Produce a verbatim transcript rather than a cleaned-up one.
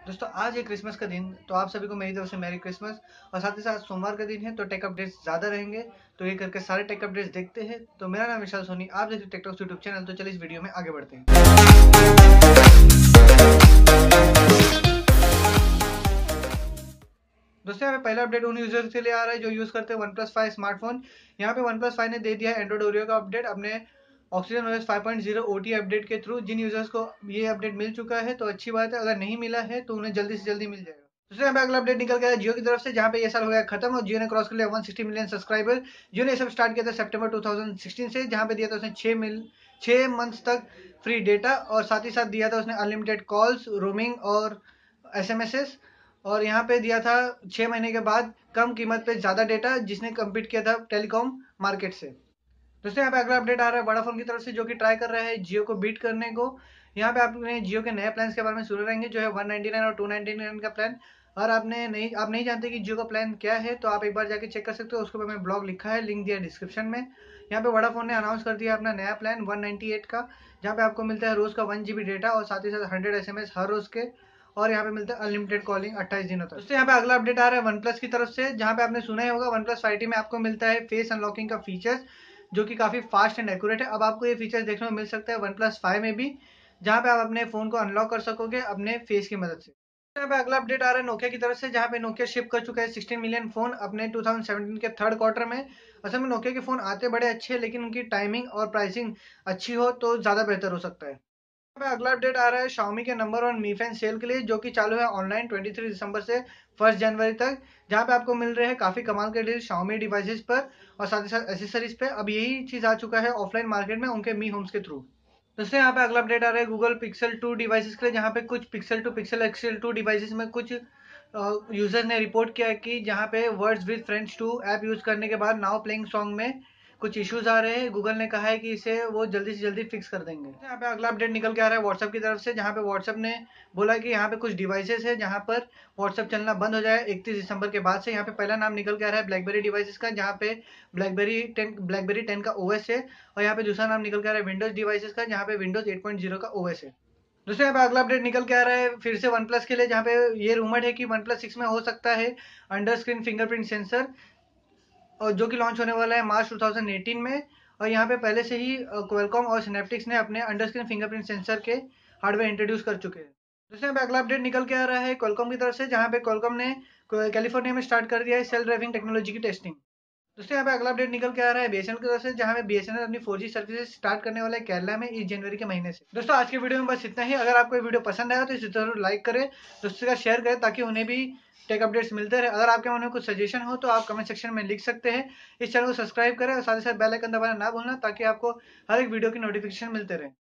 दोस्तों आज है क्रिसमस का दिन, तो आप सभी को मेरी तरफ से मैरी क्रिसमस। और साथ ही साथ सोमवार का दिन है, तो टेक अपडेट्स ज़्यादा रहेंगे। तो ये करके सारे टेक अपडेट्स देखते हैं। तो मेरा नाम विशाल सोनी, आप देखते टेकटॉक्स यूट्यूब चैनल। तो चलिए इस वीडियो में आगे बढ़ते हैं। दोस्तों यहाँ पे पहला अपडेट उन यूजर्स के लिए आ रहा है जो यूज करते हैं वन प्लस फाइव स्मार्टफोन। यहाँ पे वन प्लस फाइव ने दे दिया है एंड्रॉइड ओरियो का अपडेट अपने Oxygen OS five point zero O T के थ्रू। जिन यूजर्स को ये अपडेट मिल चुका है तो अच्छी बात है, अगर नहीं मिला है तो उन्हें जल्दी से जल्दी मिल जाएगा। दूसरे यहाँ पे अगला अपडेट निकल गया है जियो की तरफ से, जहाँ पे ये साल हो गया खत्म और जियो ने क्रॉस कर लिया one sixty million subscriber. Jio ने सब स्टार्ट किया था सितंबर टू थाउजेंड सिक्सटीन से, जहाँ पे दिया था उसने छह मिल छह मंथ्स तक फ्री डेटा, और साथ ही साथ दिया था उसने अनलिमिटेड कॉल्स, रोमिंग और एसएमएस। और यहाँ पे दिया था छह महीने के बाद कम कीमत पे ज्यादा डेटा, जिसने कम्पीट किया था टेलीकॉम मार्केट से। दोस्तों यहाँ पे अगला अपडेट आ रहा है वोडाफोन की तरफ से, जो कि ट्राई कर रहा है जियो को बीट करने को। यहाँ पे आपने जियो के नए प्लान के बारे में सुने रहेंगे, जो है वन नाइनटी नाइन और टू नाइनटी नाइन का प्लान। और आपने नहीं आप नहीं जानते कि जियो का प्लान क्या है, तो आप एक बार जाके चेक कर सकते हो। उसके ऊपर मैं ब्लॉग लिखा है, लिंक दिया डिस्क्रिप्शन में। यहाँ पे वोडाफोन ने अनाउंस कर दिया अपना नया प्लान वन नाइनटी एट का, जहाँ पे आपको मिलता है रोज का वन जीबी डेटा और साथ ही साथ हंड्रेड एस एम एस हर रोज के। और यहाँ पे मिलता है अनलिमिटेड कॉलिंग अट्ठाईस दिनों तक। दोस्तों यहाँ पे अगला अपडेट आ रहा है वन प्लस की तरफ से, जहाँ पे आपने सुना ही होगा वन प्लस फाइव टी में आपको मिलता है फेस अनलॉकिंग का फीचर्स, जो कि काफी फास्ट एंड एक्यूरेट है। अब आपको ये फीचर्स देखने को मिल सकता है वन प्लस फाइव में भी, जहाँ पे आप अपने फोन को अनलॉक कर सकोगे अपने फेस की मदद से। यहाँ पे अगला अपडेट आ रहा है नोकिया की तरफ से, जहाँ पे नोकिया शिप कर चुका है सिक्सटीन मिलियन फोन अपने टू थाउजेंड सेवेंटीन के थर्ड क्वार्टर में। असल में नोकिया के फोन आते बड़े अच्छे हैं, लेकिन उनकी टाइमिंग और प्राइसिंग अच्छी हो तो ज्यादा बेहतर हो सकता है। पे अगला अपडेट आ रहा है Xiaomi के number one Mi fan sale के लिए, जो कि चालू है ऑनलाइन तेईस दिसंबर से फर्स्ट जनवरी तक, जहां पे आपको मिल रहे हैं काफी कमाल के डील Xiaomi डिवाइसेस पर और साथ ही साथ एसेसरीज पे। अब यही चीज आ चुका है ऑफलाइन मार्केट में उनके मी होम्स के थ्रू। दोस्तों यहाँ पे अगला अपडेट आ रहा है गूगल पिक्सल टू डिवाइसेस के लिए, जहाँ पे कुछ Pixel two Pixel XL two devices में कुछ यूजर ने रिपोर्ट किया कि जहाँ पे words with friends two app use करने के बाद नाउ प्लेइंग सॉन्ग में कुछ इश्यूज आ रहे हैं। गूगल ने कहा है कि इसे वो जल्दी से जल्दी फिक्स कर देंगे। यहाँ पे अगला अपडेट निकल के आ रहा है व्हाट्सएप की तरफ से, जहाँ पे व्हाट्सएप ने बोला कि यहाँ पे कुछ डिवाइसेस है जहाँ पर व्हाट्सएप चलना बंद हो जाए इकतीस दिसंबर के बाद से। यहाँ पे पहला नाम निकल के आ रहा है ब्लैकबेरी डिवाइसेस का, जहाँ पे ब्लैकबेरी टेन ब्लैकबेरी टेन का ओएस है। और यहाँ पे दूसरा नाम निकल के आ रहा है विंडोज डिवाइसेस का, जहाँ पे विंडोज एट पॉइंट ज़ीरो का ओएस है। दूसरे यहाँ पे अगला अपडेट निकल के आ रहा है फिर से वन प्लस के लिए, जहाँ पे ये रूमर्ड है कि वन प्लस सिक्स में हो सकता है अंडर स्क्रीन फिंगरप्रिंट सेंसर, और जो कि लॉन्च होने वाला है मार्च टू थाउजेंड एटीन में। और यहाँ पे पहले से ही क्वालकॉम और सिनेप्टिक्स ने अपने अंडर स्क्रीन फिंगरप्रिंट सेंसर के हार्डवेयर इंट्रोड्यूस कर चुके हैं। दूसरे यहाँ पे अगला अपडेट निकल के आ रहा है क्वालकॉम की तरफ से, जहाँ पे क्वालकॉम ने कैलिफोर्निया में स्टार्ट कर दिया है सेल्फ ड्राइविंग टेक्नोलॉजी की टेस्टिंग। दोस्तों यहाँ पे अगला अपडेट निकल के आ रहा है बीएसएनएल की तरफ से, जहाँ पे बीएसएनएल अपनी फोर जी सर्विसेज स्टार्ट करने वाला है केरला में इस जनवरी के महीने से। दोस्तों आज के वीडियो में बस इतना ही। अगर आपको ये वीडियो पसंद आया तो इसे जरूर लाइक करें, दोस्तों का शेयर करें, ताकि उन्हें भी टेक अपडेट्स मिलते रहे। अगर आपके मन में कुछ सजेशन हो तो आप कमेंट सेक्शन में लिख सकते हैं। इस चैनल को सब्सक्राइब करें और साथ ही साथ बेल आइकन दबाना ना भूलना, ताकि आपको हर एक वीडियो की नोटिफिकेशन मिलते रहे।